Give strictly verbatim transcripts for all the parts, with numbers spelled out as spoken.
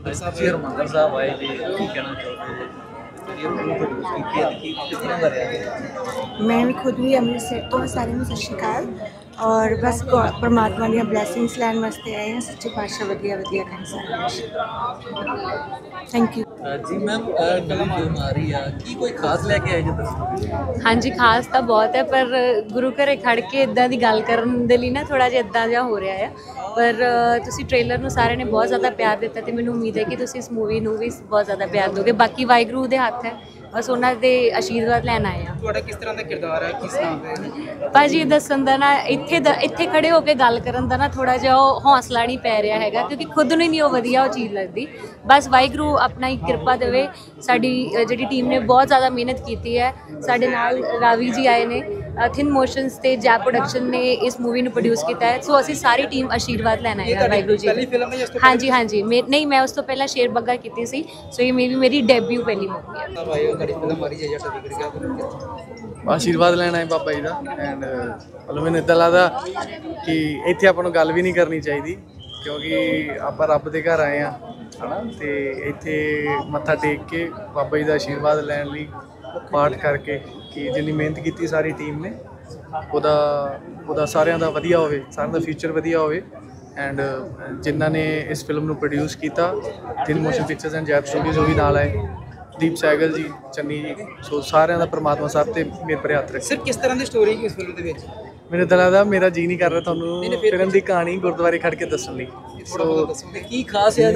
ਤੁਸੀਂ ਹਰਿਮੰਦਰ ਸਾਹਿਬ ਆਏ ਜੀ, ਕੀ ਕਹਿਣਾ ਚਾਹੋਗੇ? मैं भी खुद भी अमृतसर तो सारे में सत श्री अकाल और बस परमात्मा दी ब्लैसिंग्स लैन वास्ते आए हैं। सच्चे पातशाह वधिया वधिया करें सारा कुछ। थैंक यू जी मैम, फिल्म जो आ रही है की कोई खास लेके आए जो? हाँ जी, खास तो बहुत है, पर गुरु घरे खड़ के इदा की गल करन दे लई ना थोड़ा जिहा इदा जिहा हो रहा है। पर तुसी ट्रेलर नूं सारे ने बहुत ज़्यादा प्यार दिता तो मैनूं उम्मीद है कि तुसी इस मूवी नूं भी बहुत ज़्यादा प्यार दोगे। बाकी वाहिगुरू दे हत्थ है, बस उन्हां दे आशीर्वाद लैन आए हैं। ਤੁਹਾਡਾ किस तरह का किरदार है, किस नाम है? भाजी दसन का ना इत्थे द इत्थे खड़े होकर गल करन दा ना थोड़ा जिहा हौसला नहीं पै रहा हैगा, क्योंकि खुद नहीं नहीं वो वधिया वो चीज़ लगती। बस वाहिगुरू अपना ही कृपा देवे। साडी जिहड़ी टीम ने बहुत ज़्यादा मेहनत की है। साडे नाल रावी जी आए ने, थिन मोशनस ते जै प्रोडक्शन ने इस मूवी नूं प्रोड्यूस किया है। सो असीं सारी टीम आशीर्वाद लैना है वाहिगुरू जी। पहली फिल्म है जिस तो हाँ जी हाँ जी, मे नहीं मैं उस तो पहला शेर बग्गा की सी। सो ये मेरी मेरी डेब्यू पहली मूवी है। भाई बड़ी फिल्म आ रही है जट बिगड़ गया करोगे? आशीर्वाद लेना है बाबा जी का। एंड मतलब मैंने इदा लगता कि इतने अपन गल भी नहीं करनी चाहिए, क्योंकि आप रब के घर आए हैं है ना, तो इतने मत्था टेक के बाबा जी का आशीर्वाद लैन लई पाठ करके कि जिन्नी मेहनत की सारी टीम ने उदा उदा सारिਆਂ ਦਾ ਵਧੀਆ ਹੋਵੇ, ਸਾਰਿਆਂ ਦਾ ਫਿਊਚਰ ਵਧੀਆ ਹੋਵੇ। एंड जिन्हों ने इस फिल्म को प्रोड्यूस किया thin motion pictures and zap studios वो भी नाल आए, दीप सैगल जी, चन्नी जी। सो सारे का परमात्मा साहब से मेरे पर हथ रखे। सर किस तरह की स्टोरी है इस फिल्म के विच? मेरे दिल का मेरा जी नहीं कर रहा थोनों फिल्म की कहानी गुरुद्वारे खड़ के दसन लई। सो की खास है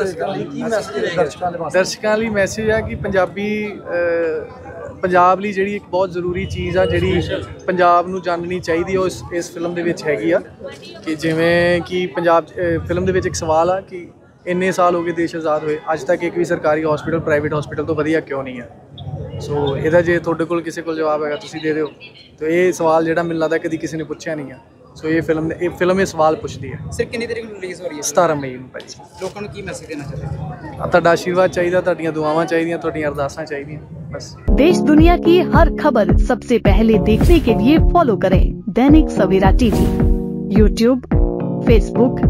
दर्शकों लिए मैसेज है कि पंजाबी पंजाब ਲਈ ਜਿਹੜੀ ਇੱਕ ਬਹੁਤ ਜ਼ਰੂਰੀ ਚੀਜ਼ ਆ ਜਿਹੜੀ ਪੰਜਾਬ ਨੂੰ ਜਾਣਨੀ ਚਾਹੀਦੀ ਉਹ ਇਸ ਇਸ ਫਿਲਮ ਦੇ ਵਿੱਚ ਹੈਗੀ ਆ। ਕਿ ਜਿਵੇਂ ਕਿ ਪੰਜਾਬ ਫਿਲਮ ਦੇ ਵਿੱਚ ਇੱਕ ਸਵਾਲ ਆ ਕਿ ਇੰਨੇ ਸਾਲ ਹੋ ਗਏ ਦੇਸ਼ ਆਜ਼ਾਦ ਹੋਏ, ਅੱਜ ਤੱਕ ਇੱਕ ਵੀ ਸਰਕਾਰੀ ਹਸਪੀਟਲ ਪ੍ਰਾਈਵੇਟ ਹਸਪੀਟਲ ਤੋਂ ਵਧੀਆ ਕਿਉਂ ਨਹੀਂ ਹੈ। ਸੋ ਇਹਦਾ ਜੇ ਤੁਹਾਡੇ ਕੋਲ ਕਿਸੇ ਕੋਲ ਜਵਾਬ ਹੈਗਾ ਤੁਸੀਂ ਦੇ ਦਿਓ। ਤੇ ਇਹ ਸਵਾਲ ਜਿਹੜਾ ਮੈਨੂੰ ਲੱਗਦਾ ਕਦੀ ਕਿਸੇ ਨੇ ਪੁੱਛਿਆ ਨਹੀਂ ਆ। ਸੋ ਇਹ ਫਿਲਮ ਇਹ ਫਿਲਮ ਇਹ ਸਵਾਲ ਪੁੱਛਦੀ ਹੈ। ਸਰ ਕਿੰਨੀ ਤਰੀਕ ਨੂੰ ਰਿਲੀਜ਼ ਹੋ ਰਹੀ ਹੈ? ਸਤਾਰਾਂ ਮਈ ਨੂੰ ਭਾਈ। ਲੋਕਾਂ ਨੂੰ ਕੀ ਮੈਸੇਜ ਦੇਣਾ ਚਾਹੁੰਦੇ ਹੋ? ਤੁਹਾਡਾ ਆਸ਼ੀਰਵਾਦ ਚਾਹੀਦਾ, ਤੁਹਾਡੀਆਂ ਦੁਆਵਾਂ ਚਾਹੀਦੀਆਂ, ਤੁਹਾਡੀਆਂ ਅਰਦਾਸਾਂ ਚਾਹੀਦੀਆਂ बस। देश दुनिया की हर खबर सबसे पहले देखने के लिए फॉलो करें Dainik Savera TV, YouTube, Facebook,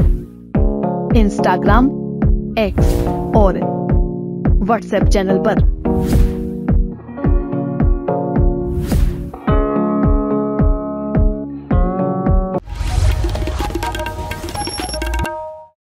Instagram, X और व्हाट्सएप चैनल पर।